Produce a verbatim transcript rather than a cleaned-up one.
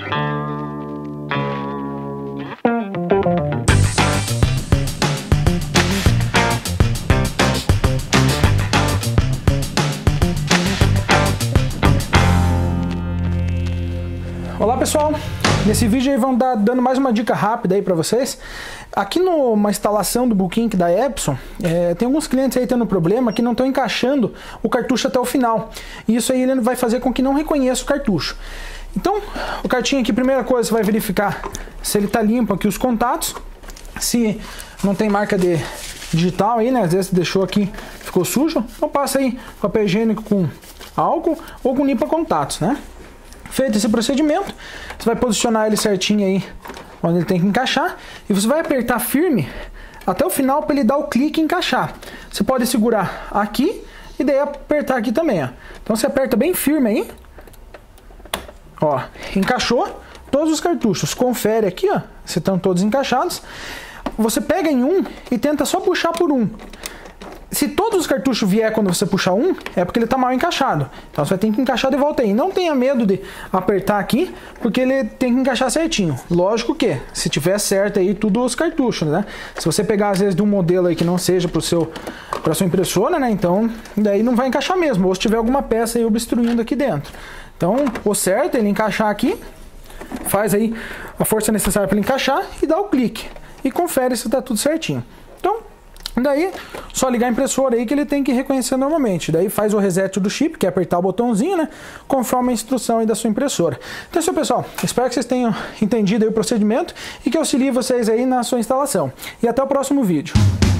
Olá pessoal, nesse vídeo aí vamos dar dando mais uma dica rápida aí para vocês. Aqui numa instalação do Bookink da Epson, é, tem alguns clientes aí tendo problema que não estão encaixando o cartucho até o final. E isso aí ele vai fazer com que não reconheça o cartucho. Então, o cartinho aqui, primeira coisa, você vai verificar se ele está limpo aqui os contatos, se não tem marca de digital aí, né? Às vezes deixou aqui, ficou sujo, então passa aí papel higiênico com álcool ou com limpa contatos, né? Feito esse procedimento, você vai posicionar ele certinho aí onde ele tem que encaixar e você vai apertar firme até o final para ele dar o clique e encaixar. Você pode segurar aqui e daí apertar aqui também, ó. Então você aperta bem firme aí, ó, encaixou todos os cartuchos. Confere aqui, ó, se estão todos encaixados. Você pega em um e tenta só puxar por um. Se todos os cartuchos vier quando você puxar um, é porque ele está mal encaixado. Então você vai ter que encaixar de volta aí. Não tenha medo de apertar aqui, porque ele tem que encaixar certinho. Lógico que, se tiver certo aí, tudo os cartuchos, né? Se você pegar, às vezes, de um modelo aí que não seja para seu, para sua impressora, né? Então, daí não vai encaixar mesmo. Ou se tiver alguma peça aí obstruindo aqui dentro. Então, o certo é ele encaixar aqui. Faz aí a força necessária para ele encaixar e dá o clique. E confere se está tudo certinho. Então, daí, só ligar a impressora aí que ele tem que reconhecer normalmente. Daí faz o reset do chip, que é apertar o botãozinho, né? Conforme a instrução aí da sua impressora. Então é isso, pessoal. Espero que vocês tenham entendido aí o procedimento e que auxilie vocês aí na sua instalação. E até o próximo vídeo.